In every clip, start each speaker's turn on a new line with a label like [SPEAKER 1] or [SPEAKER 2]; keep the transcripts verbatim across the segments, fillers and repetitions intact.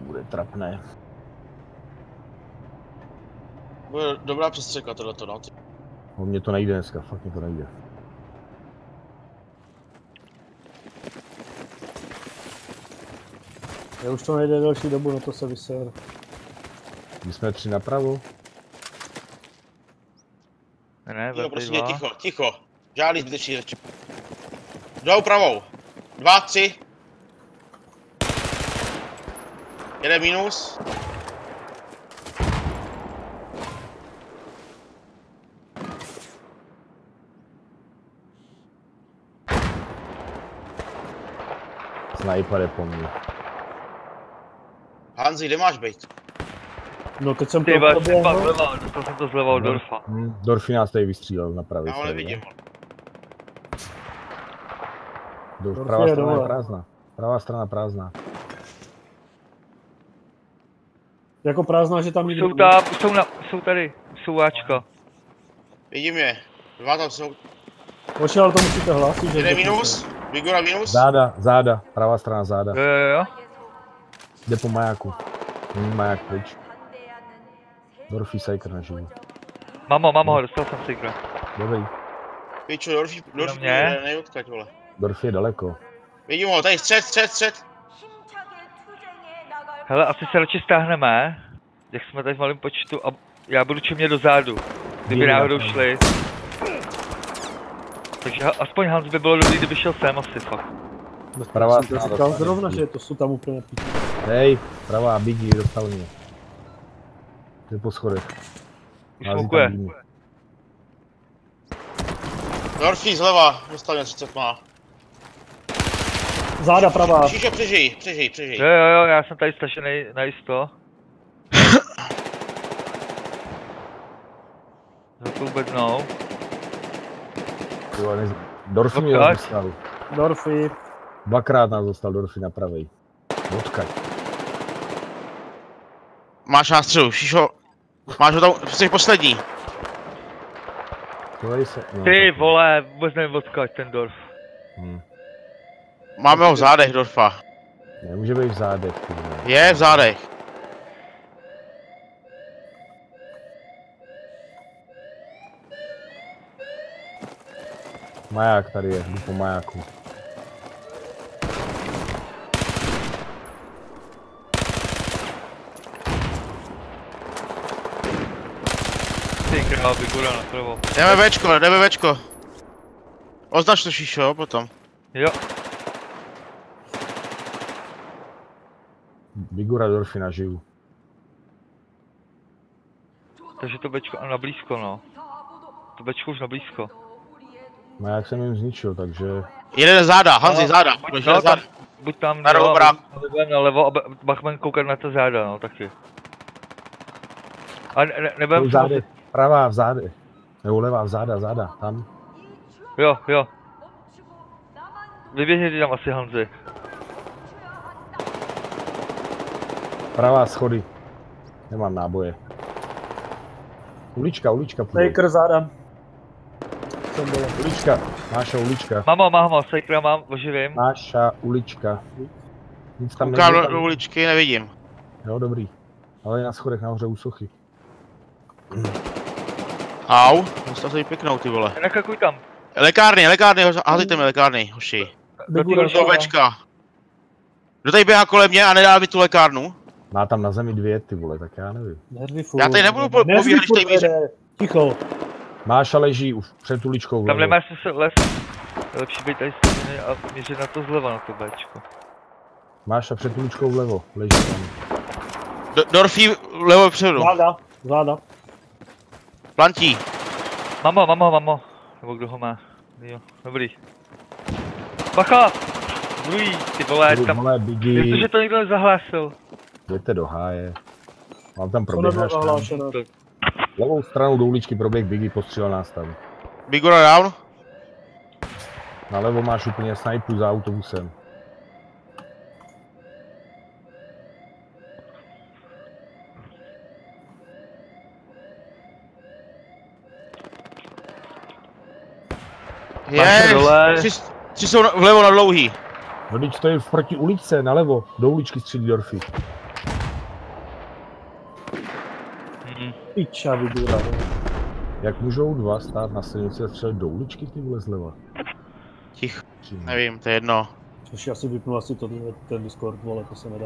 [SPEAKER 1] bude trapné.
[SPEAKER 2] Bude dobrá přestřelka tohleto, no.
[SPEAKER 1] O mě to nejde dneska, fakt mě to nejde.
[SPEAKER 3] Já už to nejde další dobu, no to se vyser.
[SPEAKER 1] My jsme tři napravo.
[SPEAKER 4] Ne,
[SPEAKER 2] jo, prosím, ticho, ticho. Žádný zbytečný řeči. Jdou pravou. Dva, tři. Jeden minus.
[SPEAKER 1] Sniper je po mně.
[SPEAKER 2] Hanzi, kde máš být?
[SPEAKER 3] No teď jsem
[SPEAKER 4] Ty
[SPEAKER 3] to
[SPEAKER 4] vás,
[SPEAKER 3] proběhl.
[SPEAKER 4] vleva, dostal jsem to zleva od Dorfa.
[SPEAKER 1] Hmm, Dorfi nás tady vystřílel na pravý
[SPEAKER 2] Já ho nevidím.
[SPEAKER 1] Dorf, pravá strana je prázdná. Pravá strana prázdná.
[SPEAKER 3] Jako prázdná, že tam nikdo...
[SPEAKER 4] Jsou tam, jsou, na, jsou tady, jsou Ačka.
[SPEAKER 2] Vidím je. Dva tam jsou.
[SPEAKER 3] Oči, ale to musíte hlásit, že...
[SPEAKER 2] Jeden minus. Vigora minus.
[SPEAKER 1] Záda, záda, pravá strana záda.
[SPEAKER 4] Jo, jo, jo.
[SPEAKER 1] Jde po majáku. Není maják pryč. Dorfi Saker naživu.
[SPEAKER 4] Mamo, mamo, dostal jsem Saker.
[SPEAKER 1] Dobrý.
[SPEAKER 2] Pičo, Dorfi, Dorfi nejodkaď, vole.
[SPEAKER 1] Dorfi je daleko.
[SPEAKER 2] Vidím ho, tady střed, střed, střed.
[SPEAKER 4] Hele, asi se radši stáhneme, jak jsme tady v malém počtu a já budu čemě do zádu, kdyby náhodou šli. Takže aspoň Hans by bylo dobrý, kdyby šel sem asi fakt.
[SPEAKER 1] Pravá
[SPEAKER 3] strana. Jsem říkal zrovna, že to jsou tam úplně píči.
[SPEAKER 1] Hej, pravá, Biggie, dostal mě. To je po schodech.
[SPEAKER 4] Už smukuje.
[SPEAKER 2] Dorfi zleva, dostal mě třicet má.
[SPEAKER 3] Záda pravá.
[SPEAKER 2] Šíšo, přežij, přežij, přežij.
[SPEAKER 4] Jo, jo, jo, já jsem tady stažený najisto. Za tou bednou.
[SPEAKER 1] Dorfi mě dostal.
[SPEAKER 3] Dorfi.
[SPEAKER 1] Dvakrát nás dostal Dorfi na pravej. Odkaď.
[SPEAKER 2] Máš nástřelu, Šíšo. Máš ho tam, jsi poslední.
[SPEAKER 1] Se, no,
[SPEAKER 4] ty vole, vůbec nevím odkaď ten Dorf.
[SPEAKER 1] Hmm.
[SPEAKER 2] Máme ho v zádech, Dorfa.
[SPEAKER 1] Nemůže být v zádech.
[SPEAKER 2] Je v zádech.
[SPEAKER 1] Maják tady je, jdu po majáku.
[SPEAKER 4] Ty král, Vigora napravo.
[SPEAKER 2] Jdeme Včko, jdeme Včko. Označ to, Šíšo, potom.
[SPEAKER 4] Jo.
[SPEAKER 1] Vigora Dorfi naživu.
[SPEAKER 4] Takže to Bčko a na blízko, no. To Bčko už na blízko.
[SPEAKER 1] Maják jsem jim zničil, takže...
[SPEAKER 2] Jeden záda, Hanzi, záda.
[SPEAKER 4] Buď, no, tam, buď tam
[SPEAKER 2] na
[SPEAKER 4] jo, nalevo a Bachman koukat na to záda, no, taky. A ne, ne, nebudem...
[SPEAKER 1] Zády, pravá v zádech. Nebo levá v záda, záda, tam.
[SPEAKER 4] Jo, jo. Vyběhněte tam asi, Hanzi.
[SPEAKER 1] Pravá schody. Nemám náboje. Ulička, ulička půjde.
[SPEAKER 3] Saker záda.
[SPEAKER 1] Ulička, Máša ulička.
[SPEAKER 4] Mamo, mamo, Sakera mám, oživím.
[SPEAKER 1] Máša ulička. Nic tam
[SPEAKER 2] koukám do, do uličky, nevidím.
[SPEAKER 1] Jo, dobrý. Ale je na schodech nahoře u sochy.
[SPEAKER 2] Au, musel se jí pěknou, ty vole.
[SPEAKER 4] Nekakuj tam.
[SPEAKER 2] Lékárny, lékárny, házejte mi lékárny, hoši. Do Včka. Kdo tady běhá kolem mě a nedá mi tu lékárnu?
[SPEAKER 1] Má tam na zemi dvě, ty vole, tak já nevím.
[SPEAKER 3] Nervy furt.
[SPEAKER 2] Já tady nebudu povídat, když tady míří.
[SPEAKER 3] Ticho.
[SPEAKER 1] Máša leží před uličkou.
[SPEAKER 4] Tam nemáš se les. Je lepší být tady stejný a měřit na to zleva, na to Bčko.
[SPEAKER 1] Máša před uličkou vlevo, leží tam.
[SPEAKER 2] Do, Dorfi vlevo předu.
[SPEAKER 3] Záda, záda.
[SPEAKER 2] Plantí.
[SPEAKER 4] Mamo, mamo, mamo. Nebo kdo ho má? Jo, dobrý. Bacha! Druhý, ty vole, tam...
[SPEAKER 1] Vole, Biggie.
[SPEAKER 4] Jak to, že to nikdo nezahlásil?
[SPEAKER 1] Jděte do háje. Mám tam proběhnáš tam. Levou stranou do uličky proběh Biggie, postřelil nás tam.
[SPEAKER 2] Vigora down.
[SPEAKER 1] Nalevo máš úplně snipu za autobusem.
[SPEAKER 2] Je, tři, tři jsou vlevo na dlouhý.
[SPEAKER 1] No teď to je proti uličce, nalevo, do uličky střílí Dorfi.
[SPEAKER 3] Piča vydura.
[SPEAKER 1] Jak můžou dva stát na silnici a střelit do uličky, ty vole zleva?
[SPEAKER 2] Ticho, nevím, to je jedno.
[SPEAKER 3] Což já si vypnu asi to, ten Discord, vole, to se nedá.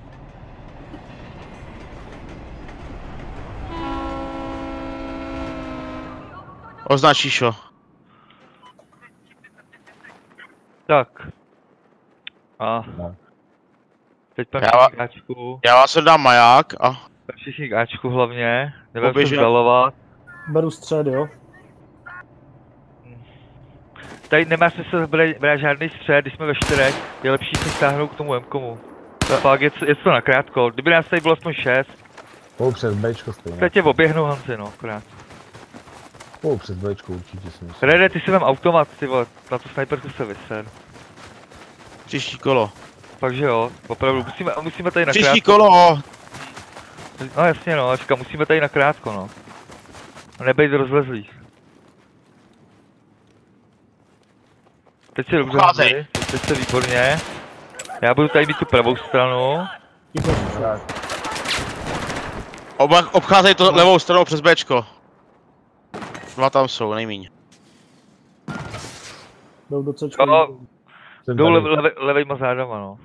[SPEAKER 2] Označíš ho.
[SPEAKER 4] Tak. A.
[SPEAKER 1] No.
[SPEAKER 4] Teď tam
[SPEAKER 2] Já-
[SPEAKER 4] všichni gáčku.
[SPEAKER 2] Já vás dám maják a
[SPEAKER 4] Všichni gáčku hlavně. Nebudeme se
[SPEAKER 2] Poběžel.
[SPEAKER 4] vzdalovat.
[SPEAKER 3] Beru střed, jo?
[SPEAKER 4] Tady nemá smysl brát brát žádný střed, když jsme ve čtyřech. Je lepší se stáhnout k tomu M-komu. Pak je, je to nakrátko. Kdyby nás tady bylo aspoň šest,
[SPEAKER 1] Půl přes Bčko stejně.
[SPEAKER 4] tak tě oběhnu, Hanzi, no, akorát.
[SPEAKER 1] Půl přes Bčko určitě si myslím.
[SPEAKER 4] Rede, ty si vem automat, ty vole, na tu sniperku se vyser.
[SPEAKER 2] příští kolo.
[SPEAKER 4] Takže jo, opravdu, musíme, musíme tady
[SPEAKER 2] Příští
[SPEAKER 4] nakrátko.
[SPEAKER 2] kolo!
[SPEAKER 4] No jasně no, říkám, musíme tady nakrátko, no. A nebejt rozlezlý. Teď se dobře
[SPEAKER 2] Obcházej.
[SPEAKER 4] Hanzi, teď se výborně. Já budu tady mít tu pravou stranu.
[SPEAKER 1] Tak,
[SPEAKER 2] Oba, obcházej to levou stranou přes Bčko. Dva tam jsou, nejmíň.
[SPEAKER 3] Jdou do Cčka.
[SPEAKER 4] Jo,
[SPEAKER 1] jsem
[SPEAKER 4] jdou
[SPEAKER 1] tady.
[SPEAKER 4] leve, leve, levejma zádama, no.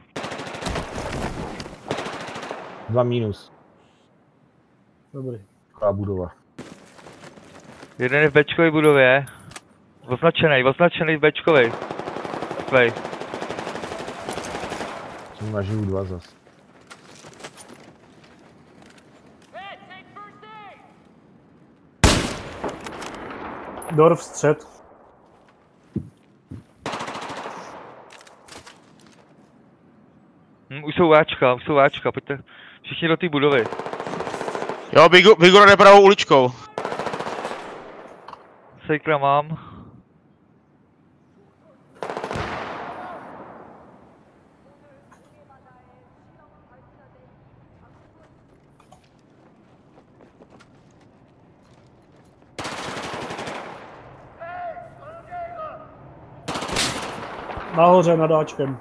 [SPEAKER 1] Dva mínus.
[SPEAKER 3] Dobrý.
[SPEAKER 1] Taková budova.
[SPEAKER 4] Jeden je v Bčkové budově. Označený, označený v Bčkové. Tvej.
[SPEAKER 1] Jsem naživu dva zas.
[SPEAKER 3] Dorf střed.
[SPEAKER 4] Hm, už jsou Ačka, už jsou Ačka, pojďte všichni do té budovy.
[SPEAKER 2] Jo, Bigu, Bigu jde pravou uličkou.
[SPEAKER 4] Sejkra mám.
[SPEAKER 3] Nahoře nad Ačkem.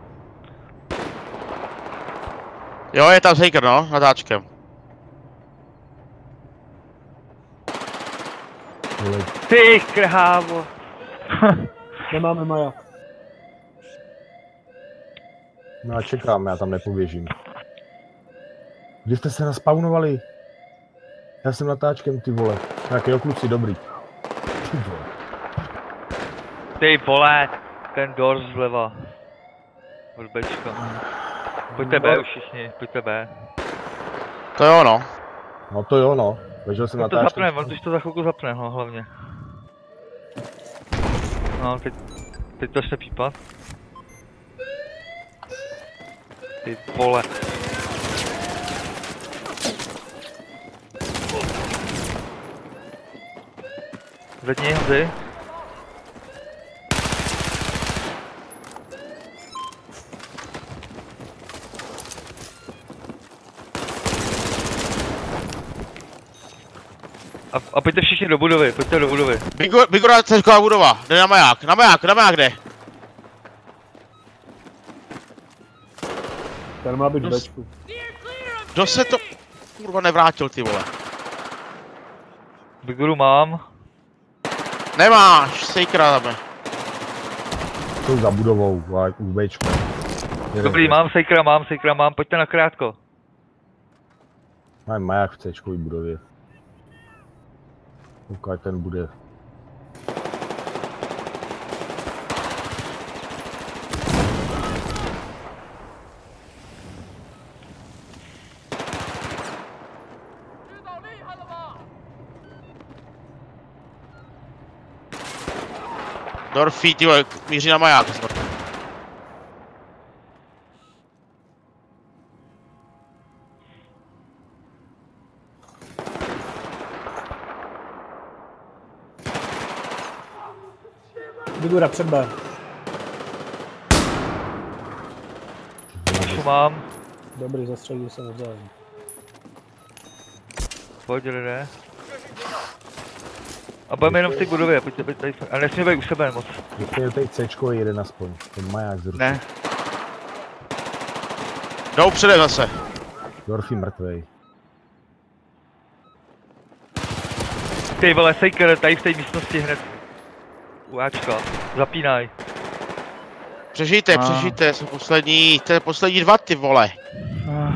[SPEAKER 2] Jo, je tam Shaker, no, natáčkem.
[SPEAKER 1] Vole,
[SPEAKER 4] Ty krhávo.
[SPEAKER 3] Nemáme maják.
[SPEAKER 1] no a čekám, já tam nepoběžím. Kde jste se naspawnovali? Já jsem natáčkem, ty vole. Tak jo, kluci, dobrý. Ty vole.
[SPEAKER 4] Ty vole, ten Dors zleva. Od Bčka. Pojďte B už všichni, pojďte B.
[SPEAKER 2] To jo, no.
[SPEAKER 1] No to jo, no. Ležel jsem
[SPEAKER 4] On to
[SPEAKER 1] natáčkem.
[SPEAKER 4] zapne, on už to za chvilku zapne, no hlavně. No, teď, teď to začne pípat. Ty vole. Zvedni, Hanzi. A, a pojďte všichni do budovy, pojďte do budovy.
[SPEAKER 2] Bigu, Bigu jde celková budova. Jde na maják, na maják, na maják jde.
[SPEAKER 3] Ten má být v
[SPEAKER 2] Dost-
[SPEAKER 3] Bčku.
[SPEAKER 2] Kdo se to kurva nevrátil, ty vole.
[SPEAKER 4] Biguru mám.
[SPEAKER 2] Nemáš, Shakera tam je.
[SPEAKER 1] Jsou za budovou, vole, u Bčku.
[SPEAKER 4] Dobrý, mám Sejkra, mám Sejkra, mám, pojďte na krátko.
[SPEAKER 1] Máme maják v Cčkový budově. Ukáž, ten bude.
[SPEAKER 2] Dorfí, ty vole, míří na maják.
[SPEAKER 3] Figura před B.
[SPEAKER 4] Už mám.
[SPEAKER 3] Dobrý, zastřelil se navzájem.
[SPEAKER 4] Pojď, jde. A budeme jenom v té budově, pojďte, pojďte tady. Ale nesmíme být u sebe moc.
[SPEAKER 1] Ještě tady Cčko jeden aspoň. Ten maják zrušil.
[SPEAKER 4] Ne.
[SPEAKER 2] Jdou předem zase.
[SPEAKER 1] Dorfí mrtvej.
[SPEAKER 4] Ty vole, Sejker, tady v té místnosti hned. U Ačka, zapínaj.
[SPEAKER 2] Přežijte,
[SPEAKER 4] Ah.
[SPEAKER 2] přežijte, jsou poslední, to je poslední dva ty vole.
[SPEAKER 4] Ah.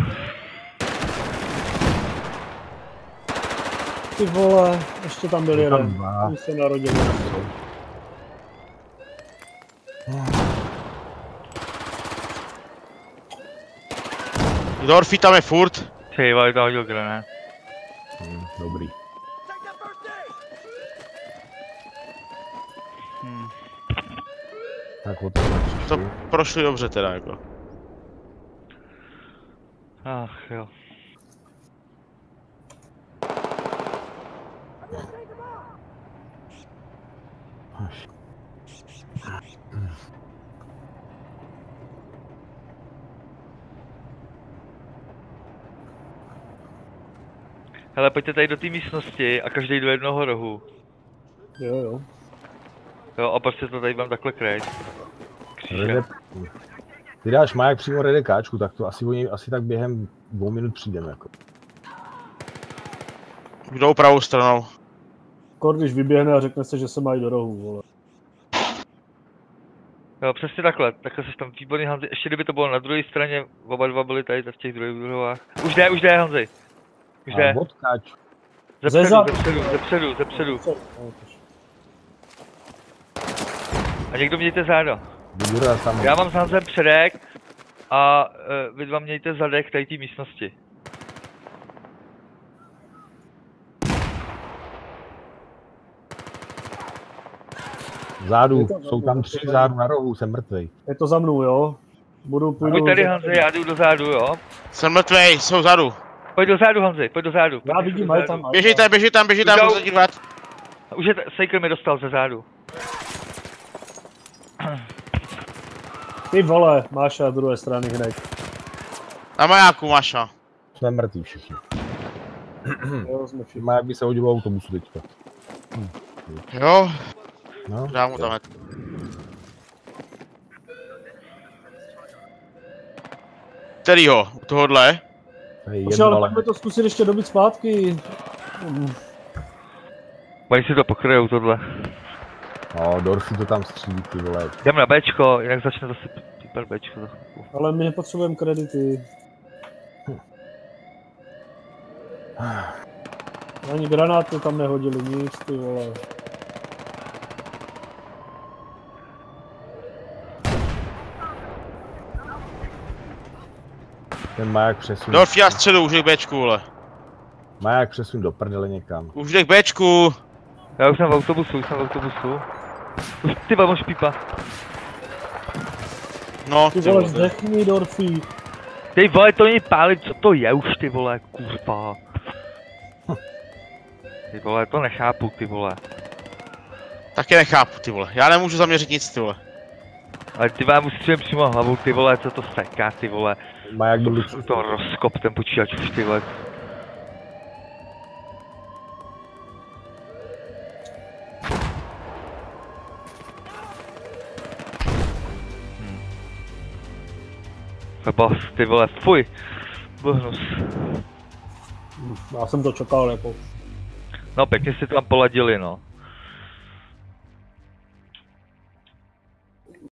[SPEAKER 3] Ty vole, ještě tam byl
[SPEAKER 1] Tam
[SPEAKER 3] jeden.
[SPEAKER 1] dva.
[SPEAKER 3] Už se narodil.
[SPEAKER 2] Dorfi tam je furt.
[SPEAKER 4] Ty vole, to hodil granát.
[SPEAKER 1] Hm, dobrý.
[SPEAKER 4] Hmm.
[SPEAKER 1] Tak o tom
[SPEAKER 2] To prošli dobře teda jako.
[SPEAKER 4] Ach jo.
[SPEAKER 1] Až.
[SPEAKER 4] Hele, pojďte tady do té místnosti a každý do jednoho rohu.
[SPEAKER 3] Jo, jo.
[SPEAKER 4] Jo, a prostě to tady mám takhle krejt.
[SPEAKER 1] Rede... Ty dáš maják přímo redekáčku, tak to asi, oni, asi tak během dvou minut přijdeme jako.
[SPEAKER 2] Jdou pravou stranou.
[SPEAKER 3] Kor, když vyběhne a řekne se, že se mají do rohu, vole.
[SPEAKER 4] Jo, přesně takhle, takhle seš tam výborný Hanzi, ještě kdyby to bylo na druhé straně, oba dva byli tady v těch druhých druhovách. Už jde, už jde Hanzi. Už jde.
[SPEAKER 1] Odkáč.
[SPEAKER 4] Zepředu,
[SPEAKER 3] Zezad.
[SPEAKER 4] zepředu, zepředu, zepředu. A někdo mějte záda.
[SPEAKER 1] Vybíru tam.
[SPEAKER 4] Já mám s Hanzem předek a uh, vy dva mějte zadek tady té místnosti.
[SPEAKER 1] Zádu, jsou tam tři zádu na rohu, jsem mrtvej.
[SPEAKER 3] Je to za mnou, jo? Budu, půjdu...
[SPEAKER 4] Pojď tady Hanzi, já jdu do zádu, jo?
[SPEAKER 2] Jsem mrtvej, jsou vzadu.
[SPEAKER 4] Pojď do zádu Hanzi, pojď do zádu.
[SPEAKER 3] Já vidím, mají tam...
[SPEAKER 2] Běží tam, běží tam, běží tam,
[SPEAKER 4] Jdou.
[SPEAKER 2] můžu se dívat.
[SPEAKER 4] Už je, Sejker mi dostal ze zádu.
[SPEAKER 3] Ty vole, máš na druhé strany hned.
[SPEAKER 2] Na majáku, Maša.
[SPEAKER 1] Jsme mrtví všichni.
[SPEAKER 3] Jo, jsme všichni.
[SPEAKER 1] Maják by se hodil v autobusu teďka.
[SPEAKER 2] Jo,
[SPEAKER 1] No,
[SPEAKER 2] dám mu tam hned. Kterýho? U tohohle?
[SPEAKER 1] Tady
[SPEAKER 3] Počkej,
[SPEAKER 1] jedno,
[SPEAKER 3] ale
[SPEAKER 1] ale
[SPEAKER 3] pojďme to zkusit ještě dobit zpátky. Mm.
[SPEAKER 4] Oni si to pokryjou tohle.
[SPEAKER 1] no, Dorfi to tam střílí, ty vole.
[SPEAKER 4] Jdem na Bčko, jinak začne zase pípat Bčko za chvilku.
[SPEAKER 3] Ale my nepotřebujeme kredity. Ani granáty tam nehodili, nic, ty vole.
[SPEAKER 1] Ten maják přesun.
[SPEAKER 2] Dorfi já středu, už jde k Bčku, vole.
[SPEAKER 1] Maják přesun do prdele někam.
[SPEAKER 2] Už jde k Bčku.
[SPEAKER 4] Já už jsem v autobusu, už jsem v autobusu. Už ty máš pípa.
[SPEAKER 2] No,
[SPEAKER 3] Ty
[SPEAKER 2] ty
[SPEAKER 3] vole,
[SPEAKER 2] vole.
[SPEAKER 3] zdechni, Dorfi.
[SPEAKER 4] Ty vole, to není pálit, co to je už ty vole, kurva. Ty vole, to nechápu ty vole.
[SPEAKER 2] Taky nechápu, ty vole. Já nemůžu zaměřit nic, ty vole.
[SPEAKER 4] Ale ty vám ustřelím přímo hlavou, ty vole, co to seká, ty vole.
[SPEAKER 1] Maják do
[SPEAKER 4] To,
[SPEAKER 1] licu.
[SPEAKER 4] to rozkop ten počítač už, ty vole. Hmm. Bos, ty vole, fuj. Bohnus.
[SPEAKER 3] Já jsem to čekal, jako.
[SPEAKER 4] No pěkně si to tam poladili, no.